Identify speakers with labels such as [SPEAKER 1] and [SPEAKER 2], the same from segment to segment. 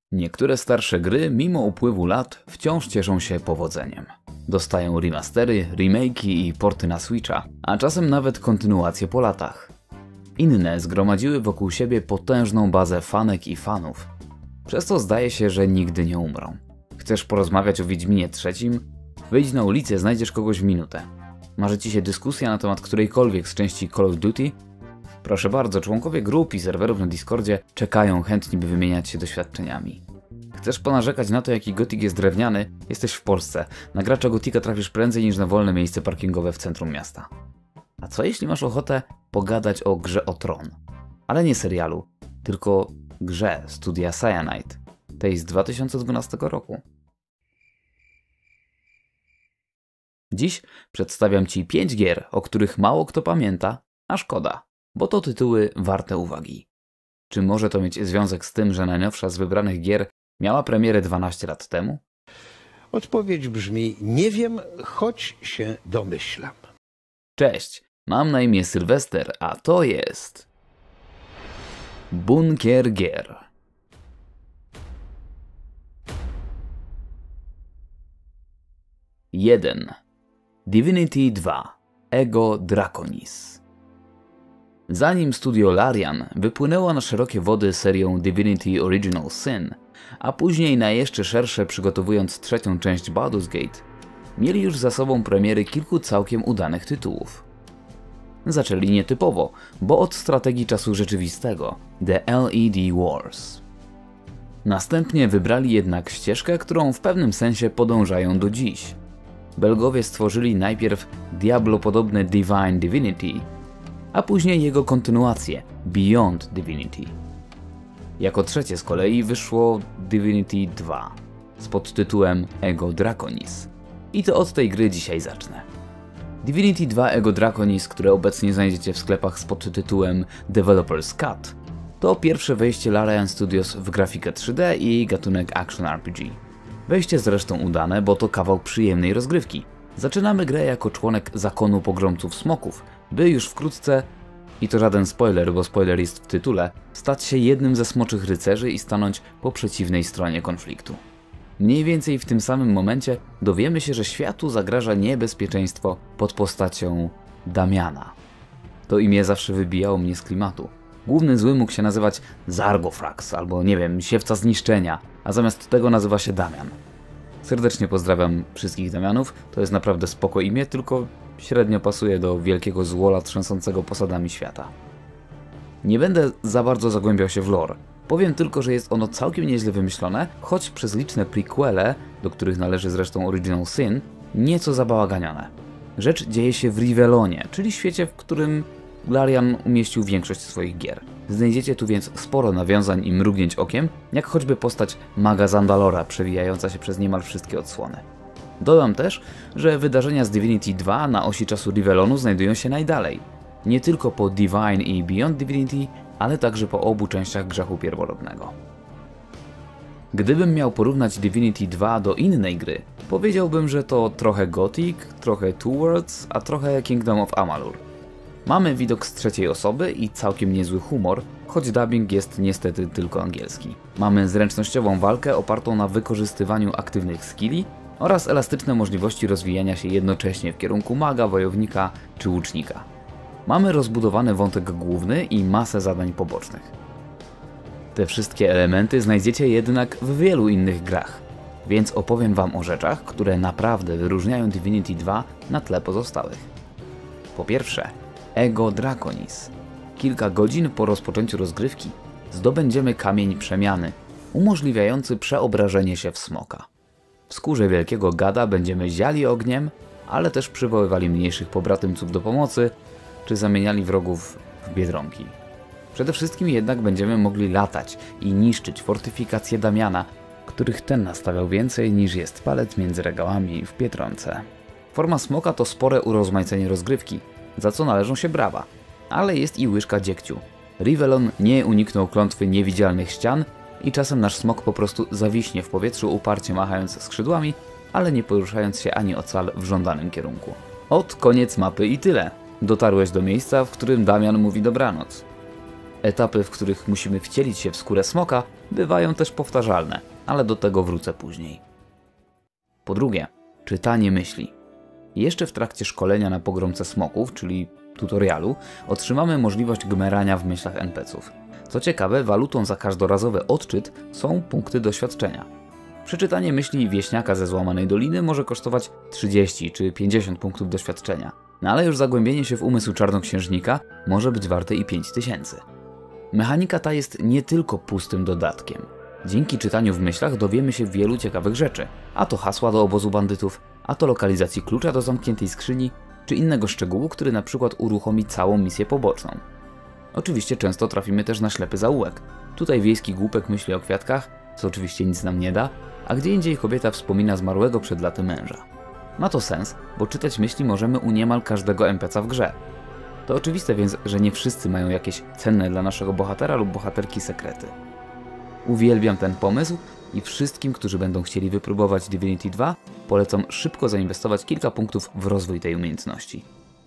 [SPEAKER 1] Niektóre starsze gry, mimo upływu lat, wciąż cieszą się powodzeniem. Dostają remastery, remake'i i porty na Switcha, a czasem nawet kontynuacje po latach. Inne zgromadziły wokół siebie potężną bazę fanek i fanów. Przez to zdaje się, że nigdy nie umrą. Chcesz porozmawiać o Wiedźminie III? Wyjdź na ulicę, znajdziesz kogoś w minutę. Marzy ci się dyskusja na temat którejkolwiek z części Call of Duty? Proszę bardzo, członkowie grup i serwerów na Discordzie czekają chętni, by wymieniać się doświadczeniami. Chcesz ponarzekać na to, jaki gotik jest drewniany? Jesteś w Polsce. Na gracza gotika trafisz prędzej niż na wolne miejsce parkingowe w centrum miasta. A co jeśli masz ochotę pogadać o grze o Tron? Ale nie serialu, tylko grze studia Cyanide, tej z 2012 roku. Dziś przedstawiam Ci 5 gier, o których mało kto pamięta, a szkoda, bo to tytuły warte uwagi. Czy może to mieć związek z tym, że najnowsza z wybranych gier miała premierę 12 lat temu?
[SPEAKER 2] Odpowiedź brzmi: nie wiem, choć się domyślam.
[SPEAKER 1] Cześć, mam na imię Sylwester, a to jest Bunkier Gier. Jeden. Divinity 2. Ego Draconis. Zanim studio Larian wypłynęło na szerokie wody serią Divinity Original Sin, a później na jeszcze szersze przygotowując trzecią część Baldur's Gate, mieli już za sobą premiery kilku całkiem udanych tytułów. Zaczęli nietypowo, bo od strategii czasu rzeczywistego, The LED Wars. Następnie wybrali jednak ścieżkę, którą w pewnym sensie podążają do dziś. Belgowie stworzyli najpierw Diablo-podobne Divine Divinity, a później jego kontynuację Beyond Divinity. Jako trzecie z kolei wyszło Divinity 2 z podtytułem Ego Draconis. I to od tej gry dzisiaj zacznę. Divinity 2 Ego Draconis, które obecnie znajdziecie w sklepach z podtytułem Developer's Cut, to pierwsze wejście Larian Studios w grafikę 3D i gatunek Action RPG. Wejście zresztą udane, bo to kawał przyjemnej rozgrywki. Zaczynamy grę jako członek zakonu pogromców smoków, by już wkrótce, i to żaden spoiler, bo spoiler jest w tytule, stać się jednym ze smoczych rycerzy i stanąć po przeciwnej stronie konfliktu. Mniej więcej w tym samym momencie dowiemy się, że światu zagraża niebezpieczeństwo pod postacią Damiana. To imię zawsze wybijało mnie z klimatu. Główny zły mógł się nazywać Zargofrax albo nie wiem, Siewca Zniszczenia, a zamiast tego nazywa się Damian. Serdecznie pozdrawiam wszystkich Damianów, to jest naprawdę spoko imię, tylko średnio pasuje do wielkiego złola trzęsącego posadami świata. Nie będę za bardzo zagłębiał się w lore. Powiem tylko, że jest ono całkiem nieźle wymyślone, choć przez liczne prequele, do których należy zresztą Original Sin, nieco zabałaganione. Rzecz dzieje się w Rivelonie, czyli świecie, w którym Larian umieścił większość swoich gier. Znajdziecie tu więc sporo nawiązań i mrugnięć okiem, jak choćby postać maga Zandalora przewijająca się przez niemal wszystkie odsłony. Dodam też, że wydarzenia z Divinity 2 na osi czasu Rivelonu znajdują się najdalej. Nie tylko po Divine i Beyond Divinity, ale także po obu częściach Grzechu Pierworodnego. Gdybym miał porównać Divinity 2 do innej gry, powiedziałbym, że to trochę Gothic, trochę Two Worlds, a trochę Kingdom of Amalur. Mamy widok z trzeciej osoby i całkiem niezły humor, choć dubbing jest niestety tylko angielski. Mamy zręcznościową walkę opartą na wykorzystywaniu aktywnych skilli oraz elastyczne możliwości rozwijania się jednocześnie w kierunku maga, wojownika czy łucznika. Mamy rozbudowany wątek główny i masę zadań pobocznych. Te wszystkie elementy znajdziecie jednak w wielu innych grach, więc opowiem Wam o rzeczach, które naprawdę wyróżniają Divinity 2 na tle pozostałych. Po pierwsze, Ego Draconis. Kilka godzin po rozpoczęciu rozgrywki zdobędziemy kamień przemiany, umożliwiający przeobrażenie się w smoka. W skórze wielkiego gada będziemy ziali ogniem, ale też przywoływali mniejszych pobratymców do pomocy, czy zamieniali wrogów w biedronki. Przede wszystkim jednak będziemy mogli latać i niszczyć fortyfikacje Damiana, których ten nastawiał więcej niż jest palet między regałami w Biedronce. Forma smoka to spore urozmaicenie rozgrywki, za co należą się brawa, ale jest i łyżka dziegciu. Rivelon nie uniknął klątwy niewidzialnych ścian i czasem nasz smok po prostu zawiśnie w powietrzu, uparcie machając skrzydłami, ale nie poruszając się ani o cal w żądanym kierunku. Koniec mapy i tyle. Dotarłeś do miejsca, w którym Damian mówi dobranoc. Etapy, w których musimy wcielić się w skórę smoka, bywają też powtarzalne, ale do tego wrócę później. Po drugie, czytanie myśli. Jeszcze w trakcie szkolenia na pogromce smoków, czyli tutorialu, otrzymamy możliwość gmerania w myślach NPC-ów. Co ciekawe, walutą za każdorazowy odczyt są punkty doświadczenia. Przeczytanie myśli wieśniaka ze złamanej doliny może kosztować 30 czy 50 punktów doświadczenia, no ale już zagłębienie się w umysł czarnoksiężnika może być warte i 5000. Mechanika ta jest nie tylko pustym dodatkiem. Dzięki czytaniu w myślach dowiemy się wielu ciekawych rzeczy, a to hasła do obozu bandytów, a to lokalizacji klucza do zamkniętej skrzyni, czy innego szczegółu, który na przykład uruchomi całą misję poboczną. Oczywiście często trafimy też na ślepy zaułek. Tutaj wiejski głupek myśli o kwiatkach, co oczywiście nic nam nie da, a gdzie indziej kobieta wspomina zmarłego przed laty męża. Ma to sens, bo czytać myśli możemy u niemal każdego NPC-a w grze. To oczywiste więc, że nie wszyscy mają jakieś cenne dla naszego bohatera lub bohaterki sekrety. Uwielbiam ten pomysł i wszystkim, którzy będą chcieli wypróbować Divinity 2, polecam szybko zainwestować kilka punktów w rozwój tej umiejętności.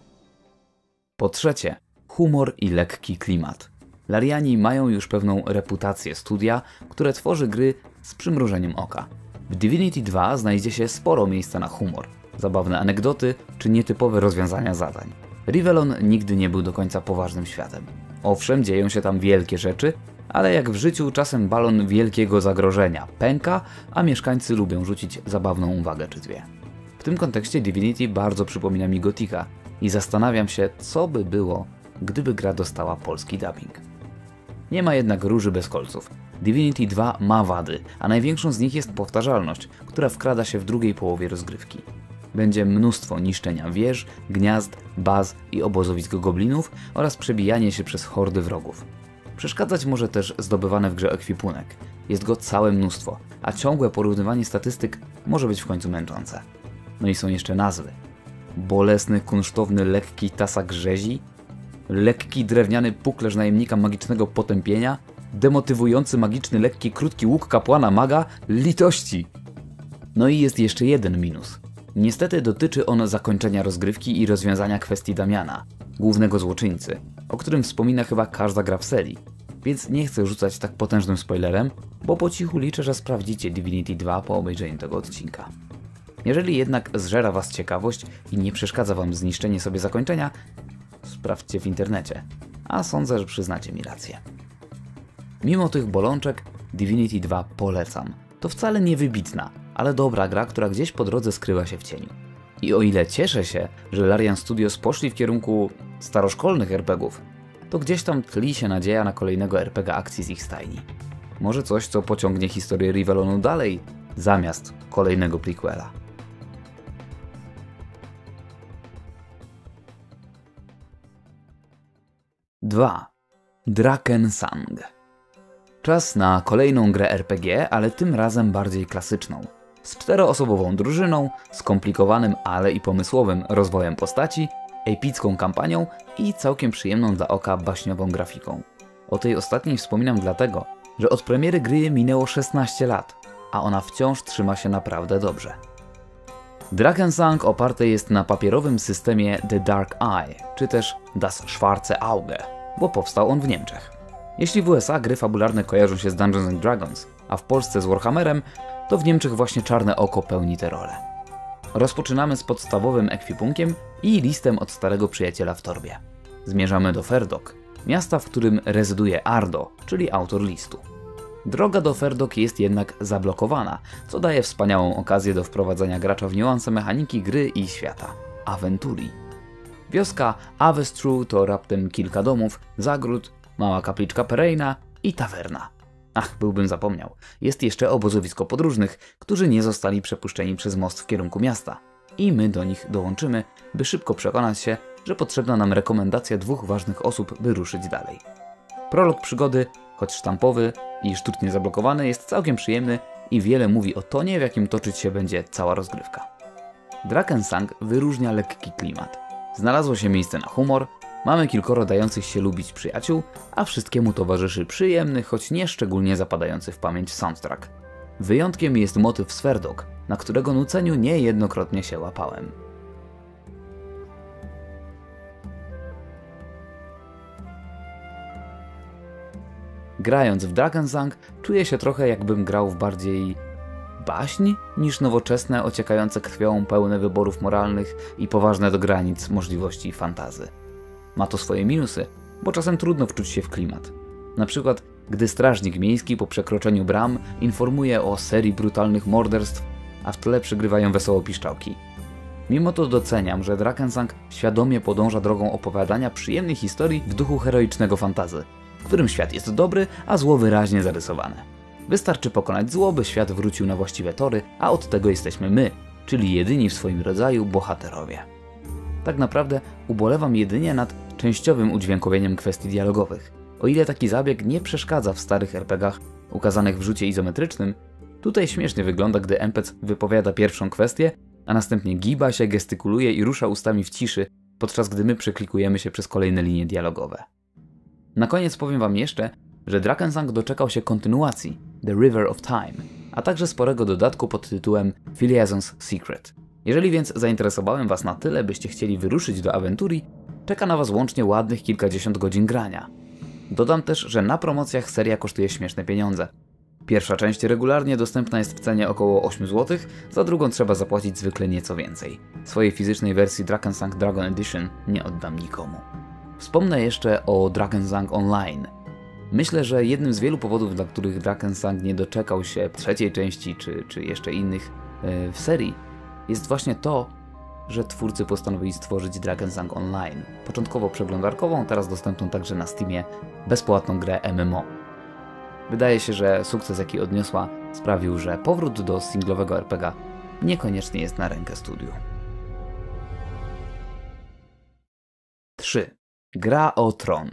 [SPEAKER 1] Po trzecie, humor i lekki klimat. Lariani mają już pewną reputację studia, które tworzy gry z przymrużeniem oka. W Divinity 2 znajdzie się sporo miejsca na humor, zabawne anegdoty czy nietypowe rozwiązania zadań. Rivellon nigdy nie był do końca poważnym światem. Owszem, dzieją się tam wielkie rzeczy, ale jak w życiu czasem balon wielkiego zagrożenia pęka, a mieszkańcy lubią rzucić zabawną uwagę czy dwie. W tym kontekście Divinity bardzo przypomina mi Gothica i zastanawiam się, co by było, gdyby gra dostała polski dubbing. Nie ma jednak róży bez kolców. Divinity 2 ma wady, a największą z nich jest powtarzalność, która wkrada się w drugiej połowie rozgrywki. Będzie mnóstwo niszczenia wież, gniazd, baz i obozowisk goblinów oraz przebijanie się przez hordy wrogów. Przeszkadzać może też zdobywany w grze ekwipunek. Jest go całe mnóstwo, a ciągłe porównywanie statystyk może być w końcu męczące. No i są jeszcze nazwy. Bolesny, kunsztowny, lekki tasak rzezi, lekki drewniany puklerz najemnika magicznego potępienia, demotywujący magiczny, lekki, krótki łuk kapłana maga, litości. No i jest jeszcze jeden minus. Niestety dotyczy on zakończenia rozgrywki i rozwiązania kwestii Damiana, głównego złoczyńcy, o którym wspomina chyba każda gra w serii. Więc nie chcę rzucać tak potężnym spoilerem, bo po cichu liczę, że sprawdzicie Divinity 2 po obejrzeniu tego odcinka. Jeżeli jednak zżera was ciekawość i nie przeszkadza wam zniszczenie sobie zakończenia, sprawdźcie w internecie, a sądzę, że przyznacie mi rację. Mimo tych bolączek Divinity 2 polecam. To wcale nie wybitna, ale dobra gra, która gdzieś po drodze skrywa się w cieniu. I o ile cieszę się, że Larian Studios poszli w kierunku staroszkolnych RPGów, to gdzieś tam tli się nadzieja na kolejnego RPG akcji z ich stajni. Może coś, co pociągnie historię Rivellonu dalej, zamiast kolejnego prequela. Dwa. Drakensang. Czas na kolejną grę RPG, ale tym razem bardziej klasyczną. Z 4-osobową drużyną, skomplikowanym, ale i pomysłowym rozwojem postaci, epicką kampanią i całkiem przyjemną dla oka baśniową grafiką. O tej ostatniej wspominam dlatego, że od premiery gry minęło 16 lat, a ona wciąż trzyma się naprawdę dobrze. Drakensang oparte jest na papierowym systemie The Dark Eye, czy też Das Schwarze Auge, bo powstał on w Niemczech. Jeśli w USA gry fabularne kojarzą się z Dungeons and Dragons, a w Polsce z Warhammerem, to w Niemczech właśnie Czarne Oko pełni tę rolę. Rozpoczynamy z podstawowym ekwipunkiem i listem od starego przyjaciela w torbie. Zmierzamy do Ferdok, miasta, w którym rezyduje Ardo, czyli autor listu. Droga do Ferdok jest jednak zablokowana, co daje wspaniałą okazję do wprowadzenia gracza w niuanse mechaniki gry i świata. Aventurii. Wioska Avestru to raptem kilka domów, zagród, mała kapliczka Pereina i tawerna. Ach, byłbym zapomniał. Jest jeszcze obozowisko podróżnych, którzy nie zostali przepuszczeni przez most w kierunku miasta. I my do nich dołączymy, by szybko przekonać się, że potrzebna nam rekomendacja 2 ważnych osób, by ruszyć dalej. Prolog przygody, choć sztampowy i sztucznie zablokowany, jest całkiem przyjemny i wiele mówi o tonie, w jakim toczyć się będzie cała rozgrywka. Drakensang wyróżnia lekki klimat. Znalazło się miejsce na humor, mamy kilkoro dających się lubić przyjaciół, a wszystkiemu towarzyszy przyjemny, choć nie szczególnie zapadający w pamięć soundtrack. Wyjątkiem jest motyw z Ferdok, na którego nuceniu niejednokrotnie się łapałem. grając w Drakensang czuję się trochę jakbym grał w bardziej baśń niż nowoczesne, ociekające krwią, pełne wyborów moralnych i poważne do granic możliwości fantazy. Ma to swoje minusy, bo czasem trudno wczuć się w klimat. Na przykład, gdy strażnik miejski po przekroczeniu bram informuje o serii brutalnych morderstw, a w tle przygrywają wesoło piszczałki. Mimo to doceniam, że Drakensang świadomie podąża drogą opowiadania przyjemnej historii w duchu heroicznego fantazy, w którym świat jest dobry, a zło wyraźnie zarysowane. Wystarczy pokonać zło, by świat wrócił na właściwe tory, a od tego jesteśmy my, czyli jedyni w swoim rodzaju bohaterowie. Tak naprawdę ubolewam jedynie nad częściowym udźwiękowieniem kwestii dialogowych. O ile taki zabieg nie przeszkadza w starych RPGach ukazanych w rzucie izometrycznym, tutaj śmiesznie wygląda, gdy NPC wypowiada pierwszą kwestię, a następnie giba się, gestykuluje i rusza ustami w ciszy, podczas gdy my przeklikujemy się przez kolejne linie dialogowe. Na koniec powiem wam jeszcze, że Drakensang doczekał się kontynuacji The River of Time, a także sporego dodatku pod tytułem Philiazon's Secret. Jeżeli więc zainteresowałem was na tyle, byście chcieli wyruszyć do awentury, czeka na was łącznie ładnych kilkadziesiąt godzin grania. Dodam też, że na promocjach seria kosztuje śmieszne pieniądze. Pierwsza część regularnie dostępna jest w cenie około 8 zł, za drugą trzeba zapłacić zwykle nieco więcej. Swojej fizycznej wersji Drakensang Dragon Edition nie oddam nikomu. Wspomnę jeszcze o Drakensang Online. Myślę, że jednym z wielu powodów, dla których Drakensang nie doczekał się trzeciej części czy jeszcze innych w serii, jest właśnie to, że twórcy postanowili stworzyć Drakensang Online. Początkowo przeglądarkową, teraz dostępną także na Steamie, bezpłatną grę MMO. Wydaje się, że sukces, jaki odniosła, sprawił, że powrót do singlowego RPG niekoniecznie jest na rękę studiu. 3. Gra o Tron.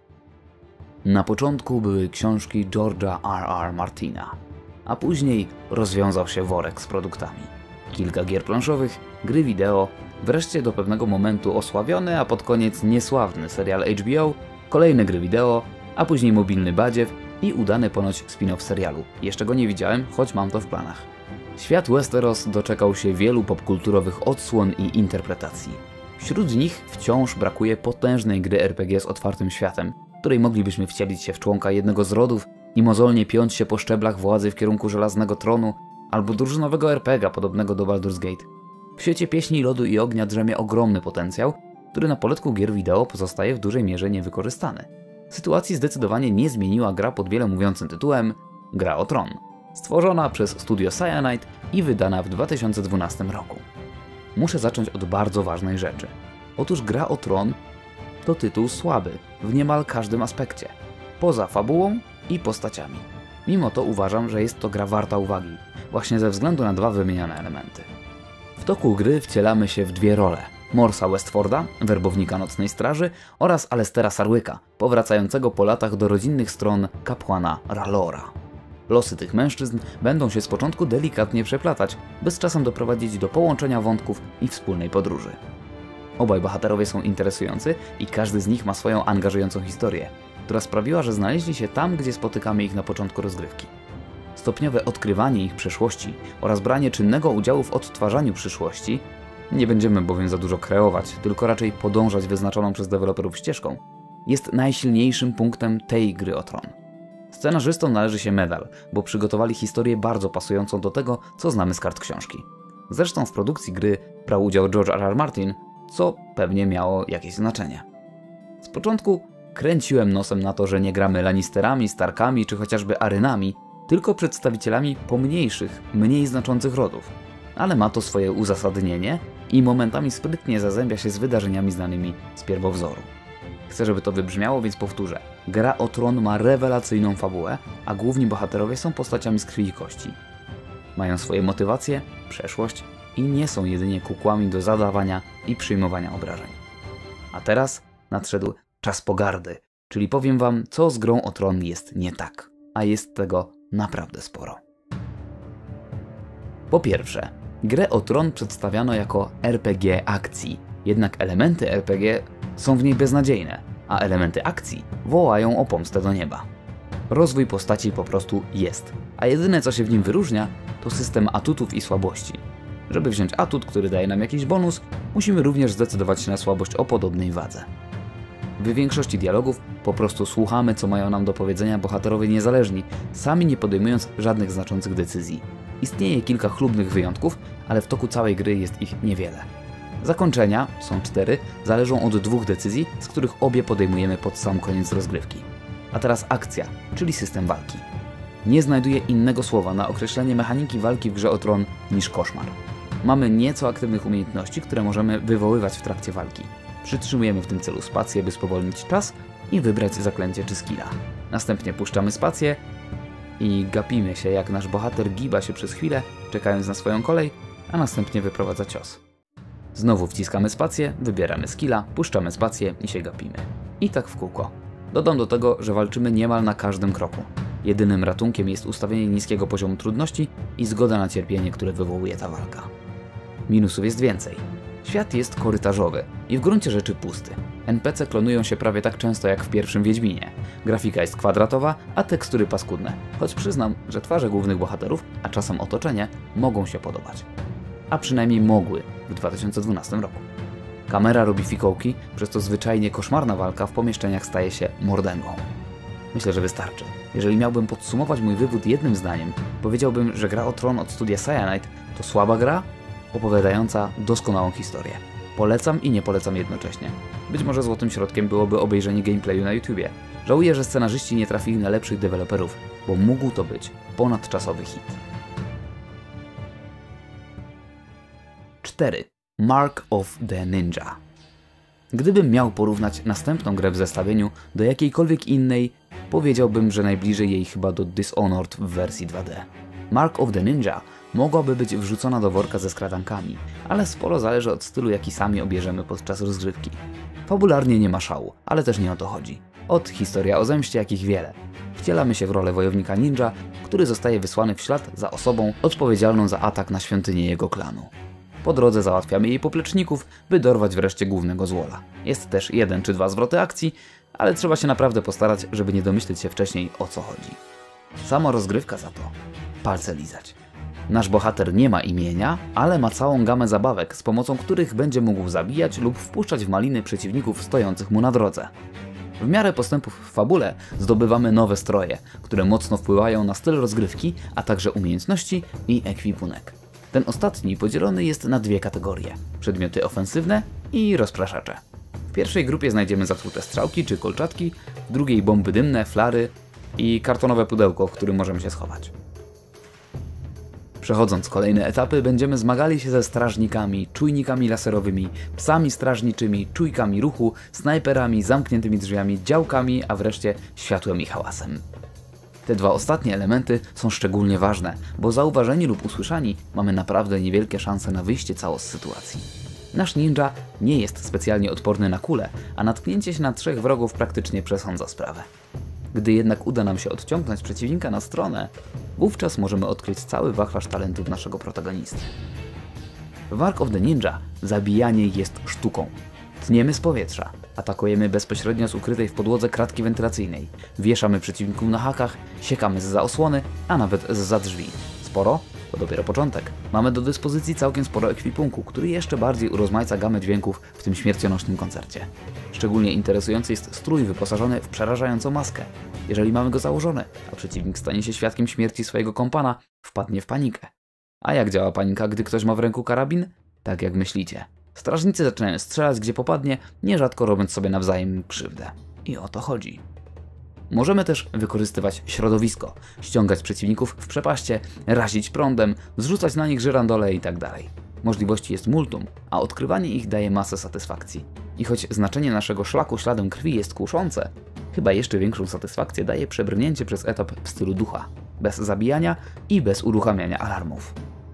[SPEAKER 1] Na początku były książki George'a R.R. Martina, a później rozwiązał się worek z produktami. Kilka gier planszowych, gry wideo, wreszcie do pewnego momentu osławiony, a pod koniec niesławny serial HBO, kolejne gry wideo, a później mobilny badziew i udany ponoć spin-off serialu. Jeszcze go nie widziałem, choć mam to w planach. Świat Westeros doczekał się wielu popkulturowych odsłon i interpretacji. Wśród nich wciąż brakuje potężnej gry RPG z otwartym światem, w której moglibyśmy wcielić się w członka jednego z rodów i mozolnie piąć się po szczeblach władzy w kierunku Żelaznego Tronu, albo drużynowego RPGa podobnego do Baldur's Gate. W świecie Pieśni Lodu i Ognia drzemie ogromny potencjał, który na poletku gier wideo pozostaje w dużej mierze niewykorzystany. Sytuacji zdecydowanie nie zmieniła gra pod wiele mówiącym tytułem Gra o Tron, stworzona przez studio Cyanide i wydana w 2012 roku. Muszę zacząć od bardzo ważnej rzeczy. Otóż Gra o Tron to tytuł słaby w niemal każdym aspekcie, poza fabułą i postaciami. Mimo to uważam, że jest to gra warta uwagi, właśnie ze względu na dwa wymienione elementy. W toku gry wcielamy się w dwie role. Morsa Westforda, werbownika Nocnej Straży, oraz Alestera Sarwyka, powracającego po latach do rodzinnych stron kapłana R'hllora. Losy tych mężczyzn będą się z początku delikatnie przeplatać, by z czasem doprowadzić do połączenia wątków i wspólnej podróży. Obaj bohaterowie są interesujący i każdy z nich ma swoją angażującą historię, która sprawiła, że znaleźli się tam, gdzie spotykamy ich na początku rozgrywki. Stopniowe odkrywanie ich przeszłości oraz branie czynnego udziału w odtwarzaniu przyszłości, nie będziemy bowiem za dużo kreować, tylko raczej podążać wyznaczoną przez deweloperów ścieżką, jest najsilniejszym punktem tej Gry o Tron. Scenarzystom należy się medal, bo przygotowali historię bardzo pasującą do tego, co znamy z kart książki. Zresztą w produkcji gry brał udział George R.R. Martin, co pewnie miało jakieś znaczenie. Z początku kręciłem nosem na to, że nie gramy Lannisterami, Starkami czy chociażby Arrynami, tylko przedstawicielami pomniejszych, mniej znaczących rodów. Ale ma to swoje uzasadnienie i momentami sprytnie zazębia się z wydarzeniami znanymi z pierwowzoru. Chcę, żeby to wybrzmiało, więc powtórzę. Gra o Tron ma rewelacyjną fabułę, a główni bohaterowie są postaciami z krwi i kości. Mają swoje motywacje, przeszłość i nie są jedynie kukłami do zadawania i przyjmowania obrażeń. A teraz nadszedł czas pogardy, czyli powiem wam, co z Grą o Tron jest nie tak, a jest tego naprawdę sporo. Po pierwsze, Grę o Tron przedstawiano jako RPG akcji, jednak elementy RPG są w niej beznadziejne, a elementy akcji wołają o pomstę do nieba. Rozwój postaci po prostu jest, a jedyne co się w nim wyróżnia to system atutów i słabości. Żeby wziąć atut, który daje nam jakiś bonus, musimy również zdecydować się na słabość o podobnej wadze. W większości dialogów po prostu słuchamy, co mają nam do powiedzenia bohaterowie niezależni, sami nie podejmując żadnych znaczących decyzji. Istnieje kilka chlubnych wyjątków, ale w toku całej gry jest ich niewiele. Zakończenia, są 4, zależą od 2 decyzji, z których obie podejmujemy pod sam koniec rozgrywki. A teraz akcja, czyli system walki. Nie znajduję innego słowa na określenie mechaniki walki w grze o tron niż koszmar. Mamy nieco aktywnych umiejętności, które możemy wywoływać w trakcie walki. Przytrzymujemy w tym celu spację, by spowolnić czas i wybrać zaklęcie czy skilla. Następnie puszczamy spację i gapimy się, jak nasz bohater giba się przez chwilę, czekając na swoją kolej, a następnie wyprowadza cios. Znowu wciskamy spację, wybieramy skilla, puszczamy spację i się gapimy. I tak w kółko. Dodam do tego, że walczymy niemal na każdym kroku. Jedynym ratunkiem jest ustawienie niskiego poziomu trudności i zgoda na cierpienie, które wywołuje ta walka. Minusów jest więcej. Świat jest korytarzowy i w gruncie rzeczy pusty. NPC klonują się prawie tak często jak w pierwszym Wiedźminie. Grafika jest kwadratowa, a tekstury paskudne. Choć przyznam, że twarze głównych bohaterów, a czasem otoczenie, mogą się podobać. A przynajmniej mogły w 2012 roku. Kamera robi fikołki, przez to zwyczajnie koszmarna walka w pomieszczeniach staje się mordęgą. Myślę, że wystarczy. Jeżeli miałbym podsumować mój wywód jednym zdaniem, powiedziałbym, że gra o Tron od studia Cyanide to słaba gra, opowiadająca doskonałą historię. Polecam i nie polecam jednocześnie. Być może złotym środkiem byłoby obejrzenie gameplayu na YouTubie. Żałuję, że scenarzyści nie trafili na lepszych deweloperów, bo mógł to być ponadczasowy hit. 4. Mark of the Ninja. Gdybym miał porównać następną grę w zestawieniu do jakiejkolwiek innej, powiedziałbym, że najbliżej jej chyba do Dishonored w wersji 2D. Mark of the Ninja mogłaby być wrzucona do worka ze skradankami, ale sporo zależy od stylu, jaki sami obierzemy podczas rozgrywki. Fabularnie nie ma szału, ale też nie o to chodzi. Od historia o zemście, jakich wiele. Wcielamy się w rolę wojownika ninja, który zostaje wysłany w ślad za osobą odpowiedzialną za atak na świątynię jego klanu. Po drodze załatwiamy jej popleczników, by dorwać wreszcie głównego złola. Jest też 1 czy 2 zwroty akcji, ale trzeba się naprawdę postarać, żeby nie domyśleć się wcześniej, o co chodzi. Sama rozgrywka za to palce lizać. Nasz bohater nie ma imienia, ale ma całą gamę zabawek, z pomocą których będzie mógł zabijać lub wpuszczać w maliny przeciwników stojących mu na drodze. W miarę postępów w fabule zdobywamy nowe stroje, które mocno wpływają na styl rozgrywki, a także umiejętności i ekwipunek. Ten ostatni podzielony jest na 2 kategorie: przedmioty ofensywne i rozpraszacze. W pierwszej grupie znajdziemy zatrute strzałki czy kolczatki, w drugiej bomby dymne, flary i kartonowe pudełko, w którym możemy się schować. Przechodząc kolejne etapy, będziemy zmagali się ze strażnikami, czujnikami laserowymi, psami strażniczymi, czujkami ruchu, snajperami, zamkniętymi drzwiami, działkami, a wreszcie światłem i hałasem. Te 2 ostatnie elementy są szczególnie ważne, bo zauważeni lub usłyszani mamy naprawdę niewielkie szanse na wyjście cało z sytuacji. Nasz ninja nie jest specjalnie odporny na kule, a natknięcie się na 3 wrogów praktycznie przesądza sprawę. Gdy jednak uda nam się odciągnąć przeciwnika na stronę, wówczas możemy odkryć cały wachlarz talentów naszego protagonisty. W Mark of the Ninja zabijanie jest sztuką. Tniemy z powietrza, atakujemy bezpośrednio z ukrytej w podłodze kratki wentylacyjnej, wieszamy przeciwników na hakach, siekamy zza osłony, a nawet zza drzwi. Sporo? To dopiero początek. Mamy do dyspozycji całkiem sporo ekwipunku, który jeszcze bardziej urozmaica gamę dźwięków w tym śmiercionośnym koncercie. Szczególnie interesujący jest strój wyposażony w przerażającą maskę. Jeżeli mamy go założony, a przeciwnik stanie się świadkiem śmierci swojego kompana, wpadnie w panikę. A jak działa panika, gdy ktoś ma w ręku karabin? Tak jak myślicie. Strażnicy zaczynają strzelać gdzie popadnie, nierzadko robiąc sobie nawzajem krzywdę. I o to chodzi. Możemy też wykorzystywać środowisko, ściągać przeciwników w przepaście, razić prądem, zrzucać na nich żyrandole itd. Możliwości jest multum, a odkrywanie ich daje masę satysfakcji. I choć znaczenie naszego szlaku śladem krwi jest kuszące, chyba jeszcze większą satysfakcję daje przebrnięcie przez etap w stylu ducha, bez zabijania i bez uruchamiania alarmów.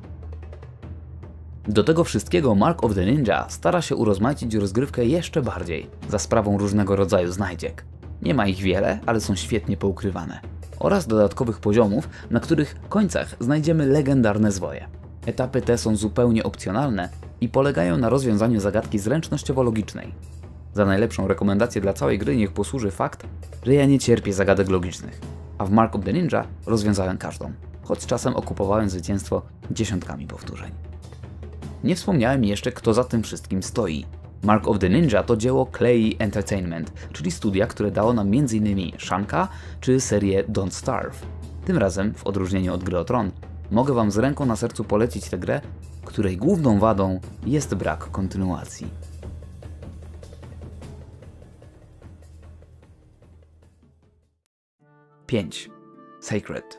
[SPEAKER 1] Do tego wszystkiego Mark of the Ninja stara się urozmaicić rozgrywkę jeszcze bardziej, za sprawą różnego rodzaju znajdziek. Nie ma ich wiele, ale są świetnie poukrywane. Oraz dodatkowych poziomów, na których końcach znajdziemy legendarne zwoje. Etapy te są zupełnie opcjonalne i polegają na rozwiązaniu zagadki zręcznościowo-logicznej. Za najlepszą rekomendację dla całej gry niech posłuży fakt, że ja nie cierpię zagadek logicznych, a w Mark of the Ninja rozwiązałem każdą, choć czasem okupowałem zwycięstwo dziesiątkami powtórzeń. Nie wspomniałem jeszcze, kto za tym wszystkim stoi. Mark of the Ninja to dzieło Clay Entertainment, czyli studia, które dało nam m.in. Shanka czy serię Don't Starve. Tym razem, w odróżnieniu od Gry o Tron, mogę wam z ręką na sercu polecić tę grę, której główną wadą jest brak kontynuacji. Pięć. Sacred.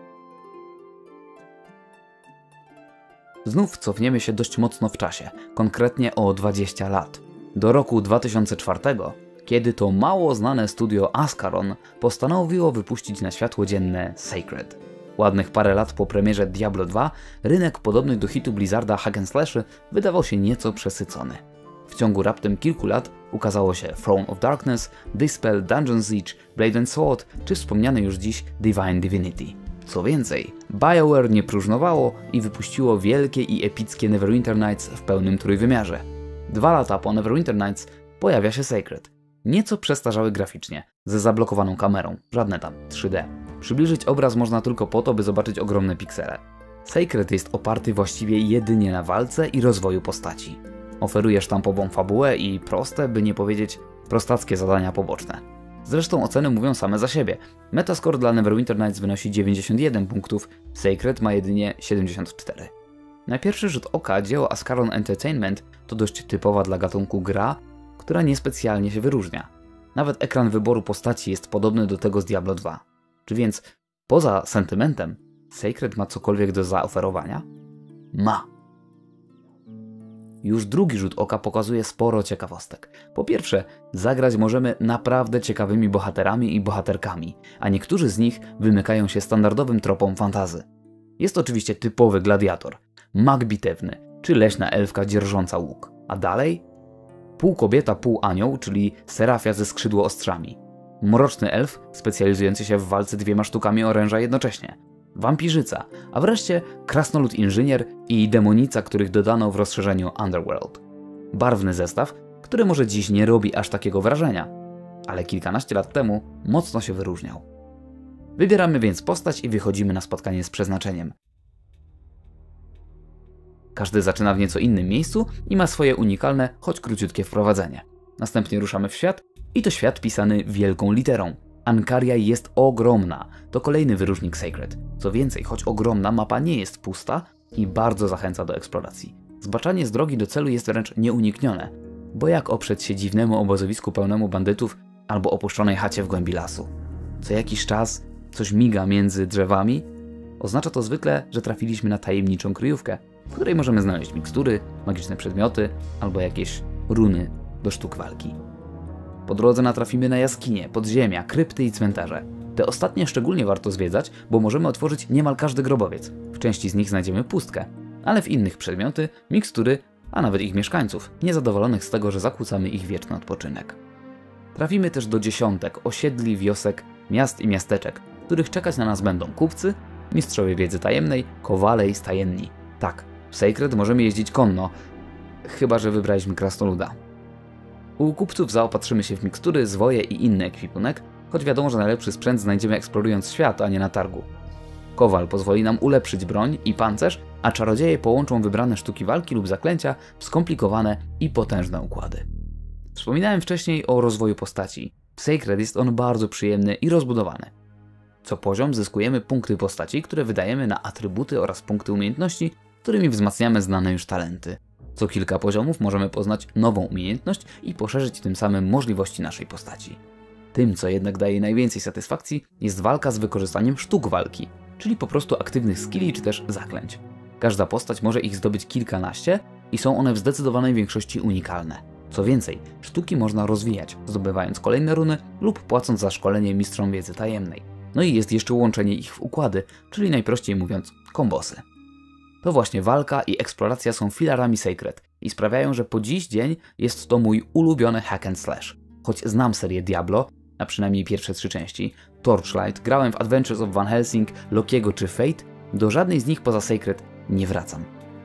[SPEAKER 1] Znów cofniemy się dość mocno w czasie, konkretnie o 20 lat. Do roku 2004, kiedy to mało znane studio Ascaron postanowiło wypuścić na światło dzienne Sacred. Ładnych parę lat po premierze Diablo 2 rynek podobny do hitu Blizzarda hack and slashy wydawał się nieco przesycony. W ciągu raptem kilku lat ukazało się Throne of Darkness, Dispel, Dungeon Siege, Blade and Sword czy wspomniane już dziś Divine Divinity. Co więcej, BioWare nie próżnowało i wypuściło wielkie i epickie Neverwinter Nights w pełnym trójwymiarze. 2 lata po Neverwinter Nights pojawia się Sacred. Nieco przestarzały graficznie, ze zablokowaną kamerą, żadne tam 3D. Przybliżyć obraz można tylko po to, by zobaczyć ogromne piksele. Sacred jest oparty właściwie jedynie na walce i rozwoju postaci. Oferuje sztampową fabułę i proste, by nie powiedzieć prostackie zadania poboczne. Zresztą oceny mówią same za siebie. Metascore dla Neverwinter Nights wynosi 91 punktów, Sacred ma jedynie 74. Na pierwszy rzut oka dzieło Ascaron Entertainment to dość typowa dla gatunku gra, która niespecjalnie się wyróżnia. Nawet ekran wyboru postaci jest podobny do tego z Diablo 2. Czy więc poza sentymentem Sacred ma cokolwiek do zaoferowania? Ma. Już drugi rzut oka pokazuje sporo ciekawostek. Po pierwsze, zagrać możemy naprawdę ciekawymi bohaterami i bohaterkami, a niektórzy z nich wymykają się standardowym tropom fantasy. Jest oczywiście typowy gladiator, mag bitewny, czy leśna elfka dzierżąca łuk. A dalej? Pół kobieta, pół anioł, czyli serafia ze skrzydłoostrzami. Mroczny elf specjalizujący się w walce 2 sztukami oręża jednocześnie. Wampirzyca, a wreszcie krasnolud inżynier i demonica, których dodano w rozszerzeniu Underworld. Barwny zestaw, który może dziś nie robi aż takiego wrażenia, ale kilkanaście lat temu mocno się wyróżniał. Wybieramy więc postać i wychodzimy na spotkanie z przeznaczeniem. Każdy zaczyna w nieco innym miejscu i ma swoje unikalne, choć króciutkie wprowadzenie. Następnie ruszamy w świat i to świat pisany wielką literą. Ankaria jest ogromna, to kolejny wyróżnik Sacred. Co więcej, choć ogromna, mapa nie jest pusta i bardzo zachęca do eksploracji. Zbaczanie z drogi do celu jest wręcz nieuniknione, bo jak oprzeć się dziwnemu obozowisku pełnemu bandytów albo opuszczonej chacie w głębi lasu? Co jakiś czas coś miga między drzewami. Oznacza to zwykle, że trafiliśmy na tajemniczą kryjówkę, w której możemy znaleźć mikstury, magiczne przedmioty albo jakieś runy do sztuk walki. Po drodze natrafimy na jaskinie, podziemia, krypty i cmentarze. Te ostatnie szczególnie warto zwiedzać, bo możemy otworzyć niemal każdy grobowiec. W części z nich znajdziemy pustkę, ale w innych przedmioty, mikstury, a nawet ich mieszkańców, niezadowolonych z tego, że zakłócamy ich wieczny odpoczynek. Trafimy też do dziesiątek osiedli, wiosek, miast i miasteczek, w których czekać na nas będą kupcy, mistrzowie wiedzy tajemnej, kowale i stajenni. Tak, w Sacred możemy jeździć konno, chyba że wybraliśmy krasnoluda. U kupców zaopatrzymy się w mikstury, zwoje i inny ekwipunek, choć wiadomo, że najlepszy sprzęt znajdziemy eksplorując świat, a nie na targu. Kowal pozwoli nam ulepszyć broń i pancerz, a czarodzieje połączą wybrane sztuki walki lub zaklęcia w skomplikowane i potężne układy. Wspominałem wcześniej o rozwoju postaci. W Sacred jest on bardzo przyjemny i rozbudowany. Co poziom zyskujemy punkty postaci, które wydajemy na atrybuty oraz punkty umiejętności, którymi wzmacniamy znane już talenty. Co kilka poziomów możemy poznać nową umiejętność i poszerzyć tym samym możliwości naszej postaci. Tym, co jednak daje najwięcej satysfakcji, jest walka z wykorzystaniem sztuk walki, czyli po prostu aktywnych skilli czy też zaklęć. Każda postać może ich zdobyć kilkanaście i są one w zdecydowanej większości unikalne. Co więcej, sztuki można rozwijać, zdobywając kolejne runy lub płacąc za szkolenie mistrzom wiedzy tajemnej. No i jest jeszcze łączenie ich w układy, czyli najprościej mówiąc kombosy. To właśnie walka i eksploracja są filarami Sacred i sprawiają, że po dziś dzień jest to mój ulubiony hack and slash. Choć znam serię Diablo, a przynajmniej pierwsze 3 części, Torchlight, grałem w Adventures of Van Helsing, Lokiego czy Fate, do żadnej z nich poza Sacred nie wracam.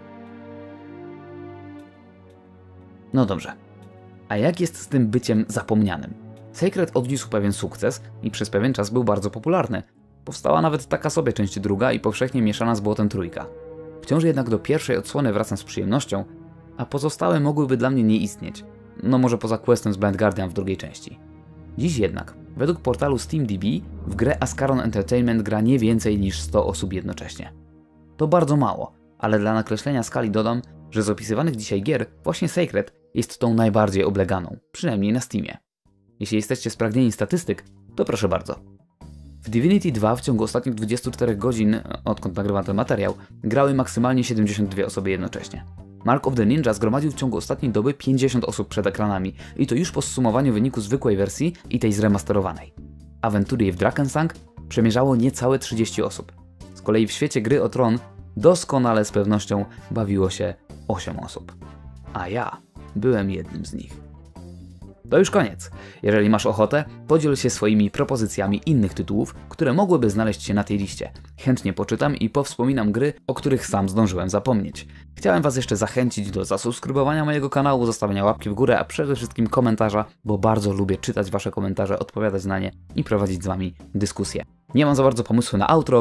[SPEAKER 1] No dobrze. A jak jest z tym byciem zapomnianym? Sacred odniósł pewien sukces i przez pewien czas był bardzo popularny. Powstała nawet taka sobie część druga i powszechnie mieszana z błotem trójka. Wciąż jednak do pierwszej odsłony wracam z przyjemnością, a pozostałe mogłyby dla mnie nie istnieć. No może poza questem z Blind Guardian w drugiej części. Dziś jednak, według portalu SteamDB, w grę Ascaron Entertainment gra nie więcej niż 100 osób jednocześnie. To bardzo mało, ale dla nakreślenia skali dodam, że z opisywanych dzisiaj gier właśnie Sacred jest tą najbardziej obleganą, przynajmniej na Steamie. Jeśli jesteście spragnieni statystyk, to proszę bardzo. W Divinity 2 w ciągu ostatnich 24 godzin, odkąd nagrywam ten materiał, grały maksymalnie 72 osoby jednocześnie. Mark of the Ninja zgromadził w ciągu ostatniej doby 50 osób przed ekranami i to już po zsumowaniu wyniku zwykłej wersji i tej zremasterowanej. Aventury w Drakensang przemierzało niecałe 30 osób. Z kolei w świecie gry o Tron doskonale z pewnością bawiło się 8 osób. A ja byłem jednym z nich. To już koniec. Jeżeli masz ochotę, podziel się swoimi propozycjami innych tytułów, które mogłyby znaleźć się na tej liście. Chętnie poczytam i powspominam gry, o których sam zdążyłem zapomnieć. Chciałem Was jeszcze zachęcić do zasubskrybowania mojego kanału, zostawienia łapki w górę, a przede wszystkim komentarza, bo bardzo lubię czytać Wasze komentarze, odpowiadać na nie i prowadzić z Wami dyskusję. Nie mam za bardzo pomysłu na outro,